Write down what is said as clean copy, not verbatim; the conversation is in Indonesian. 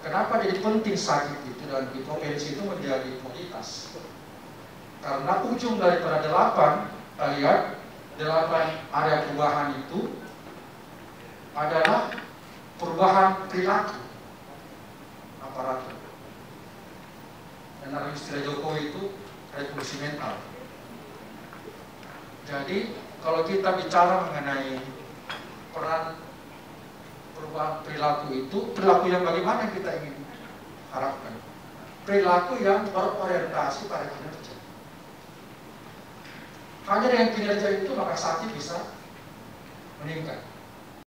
Kenapa jadi penting sakit itu dan hipotensi itu menjadi prioritas? Karena ujung daripada 8, kita lihat 8 area perubahan itu adalah perubahan perilaku aparatur. Dan dalam istilah Jokowi itu revolusi mental. Jadi kalau kita bicara mengenai peran perubahan perilaku itu, perilaku yang bagaimana kita ingin harapkan? Perilaku yang berorientasi pada kinerja. Hanya dengan kinerja itu maka sakit bisa meningkat.